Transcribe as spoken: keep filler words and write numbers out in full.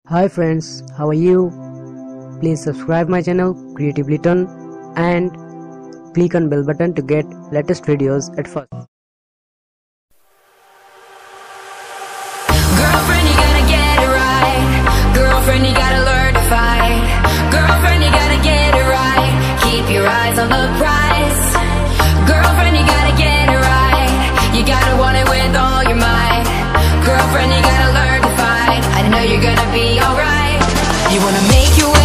Hi friends, how are you? Please subscribe my channel Creative Litton and click on bell button to get latest videos at first. Girlfriend, you gotta get it right. Girlfriend, you gotta learn to fight. Girlfriend, you gotta get it right. Keep your eyes on the prize. Girlfriend, you gotta get it right. You gotta want it with all your might. Girlfriend, you gotta learn to fight. I know you're gonna be alright. You wanna make your